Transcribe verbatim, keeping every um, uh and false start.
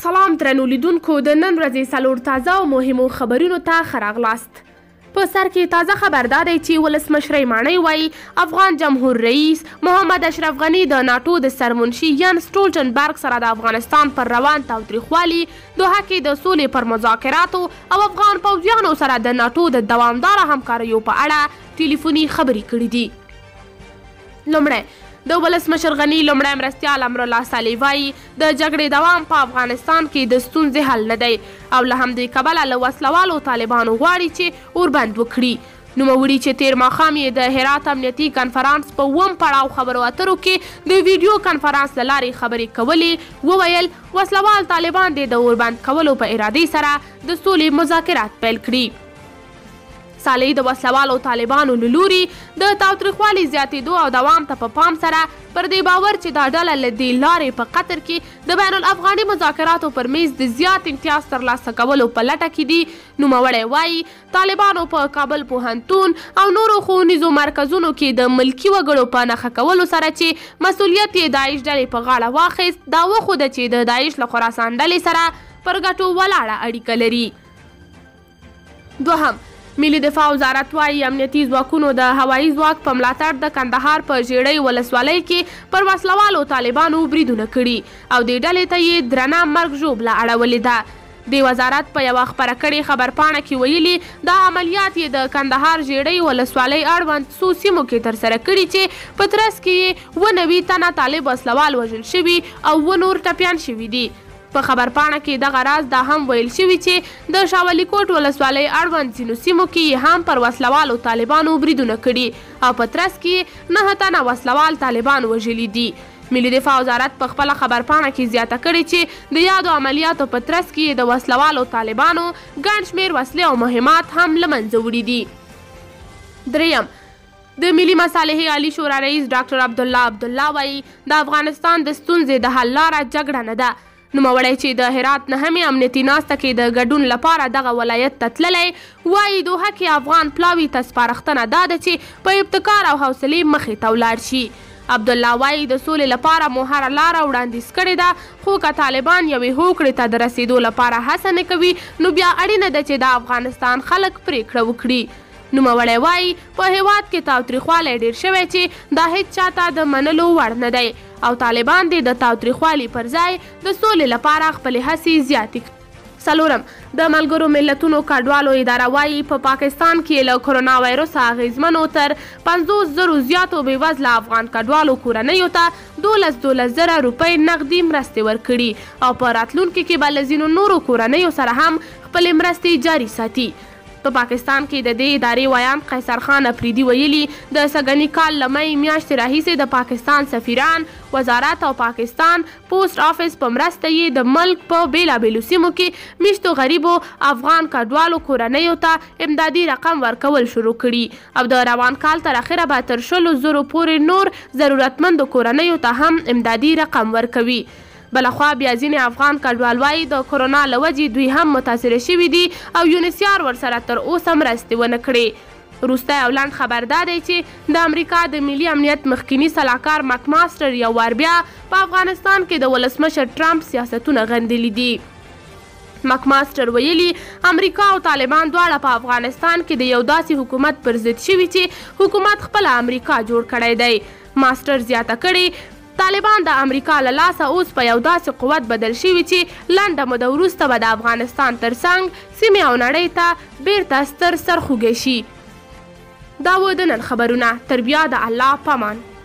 سلام درنو لیدونکو د نن ورځې څلور تازه او مهمو خبرونو ته ښه راغلاست. په سر کې تازه خبر دا دی چې ولسمشرۍ ماڼۍ وایي افغان جمهور رئیس محمد اشرف غني د ناټو د سرمنشي یان سټولټنبرګ سره د افغانستان پر روان تاوتریخوالي دوحه کې د سولې پر مذاکراتو او افغان پوځیانو سره د ناټو د دوامداره همکاریو په اړه ټلیفوني خبرې کړې دي. لومړی د ولسمشر غني لومړی مرستیال امرالله صالح وایي د جګړې دوام په افغانستان کې د ستونزې حل نه دی او له همدې کبله له وسلوالو طالبانو غواړي چې اوربند وکړي. نوموړي چې تیر ماښام یې د هرات امنیتي کنفرانس په اووم پړاو خبرو اترو کې د ویډیو کنفرانس له لارې خبرې کولې وویل وسلوال طالبان دې د اوربند کولو په ارادې سره د سولې مذاکرات پیل کړي. صالح د وسلوالو طالبانو له لوري د تاوتریخوالي زیاتېدو او دوام ته په پام سره پر دې باور چې دا ډله له دې لارې په قطر کې د بین الافغاني مذاکراتو پر میز د زیات امتیاز ترلاسه کولو په لټه کې دي. نوموړی وایي طالبانو په کابل پوهنتون او نورو ښوونیزو مرکزونو کې د ملکي وګړو په نښه کولو سره چې مسؤلیت یې داعش ډلې په غاړه واخیست دا وښوده چې د داعش له خراسان ډلې سره پر ګټو ولاړه اړیکه لري. دوهم ملي دفاع وزارت وایي امنیتي ځواکونو د هوایي ځواک په ملاتړ د کندهار په ژیړۍ ولسوالۍ کې پر وسلوالو طالبانو بریدونه کړي او دې ډلې ته یې درنه مرګ ژوبله اړولې ده. د وزارت په یوه خپره کړې خبرپاڼه کې ویلي دا عملیات یې د کندهار ژیړۍ ولسوالۍ اړوند څو سیمو کې ترسره کړي چې په ترڅ کې یې اووه نوي تنه طالب وسلوال وژل شوي او اووه نور ټپیان شوي دي. په خبرپاڼه کې دغه راز دا هم ویل شوي چې د شاولي کوټ ولسوالۍ اړوند ځینو سیمو کې هم پر وسلوالو طالبانو بریدونه کړي او په ترڅ کې نهه تنه وسلوال طالبان وژلي دي. ملي دفاع وزارت په خپله خبرپاڼه کې زیاته کړې چې د یادو عملیاتو په ترڅ کې د وسلوالو طالبانو ګڼ شمېر وسلې او مهمات هم له منځه وړي دي. دریم د ملي مصالحې عالي شورا رئیس ډاکټر عبدالله عبدالله وایي د افغانستان د ستونزې د حل لاره جګړه نه ده. نوموړی چې د هرات نهمې امنیتي ناسته کې د ګډون لپاره دغه ولایت ته تللی وایي دوحه کې افغان پلاوي ته سپارښتنه دا ده چې په ابتکار او حوصلې مخې ته ولاړ شي. عبدالله وایي د سولې لپاره مو هره لاره وړاندیز کړې ده خو که طالبان یوې هوکړې ته د رسېدو لپاره هڅه نه کوي نو بیا اړینه ده چې د افغانستان خلک پرېکړه وکړي. نوموړی وایي په هېواد کې تاوتریخوالی ډېر شوی چې دا هېڅ چاته د منلو وړ نه دی او طالبان دې د تاوتریخوالي پر ځای د سولې لپاره خپلې هڅې زیاتې کړي. څلورم د ملګرو ملتونو کډوالو اداره وایي په پا پاکستان کې له کرونا وایرسه اغېزمنو تر پنځوس زرو زیاتو بېوزله افغان کډوالو کورنیو ته دولس دولس زره روپۍ نغدي مرستې ورکړي او په راتلونکي کې به له ځینو نورو کورنیو سره هم خپلې مرستې جاري ساتي. په پاکستان کې د دې ادارې ویان قیصر خان افریدي ویلي د سږني کال له مۍ میاشتې راهیسې د پاکستان سفیران وزارت او پاکستان پوسټ آفیس په مرسته یې د ملک په بیلابیلو سیمو کې میشتو غریبو افغان کډوالو کورنیو ته امدادي رقم ورکول شروع کړي او د روان کال تر اخره به تر شلو زرو پورې نور ضرورتمندو کورنیو ته هم امدادي رقم ورکوي. بلخوا بیا ځینې افغان کډوال وایي د کرونا له وجې دوی هم متاثره شوي دي او یونیسیار ورسره تر اوسه مرستې ونه کړې. وروستی او لنډ خبر دا دی چې د امریکا د ملي امنیت مخکیني سلاکار مک ماسټر یو وار بیا په افغانستان کې د ولسمشر ټرمپ سیاستونه غندلي دي. مک ماسټر ویلي امریکا او طالبان دواړه په افغانستان کې د یو داسې حکومت پر ضد شوي چې حکومت خپله امریکا جوړ کړی دی. ماسټر زیاته کړې طالبان د امریکا له لاسه اوس په یو داسې قوت بدل شوي چې لنډه موده وروسته به د افغانستان تر څنګ سیمې او نړۍ ته بیرته ستر سرخوږی شي. دا و د نن خبرونه. تر بیا د الله پامان.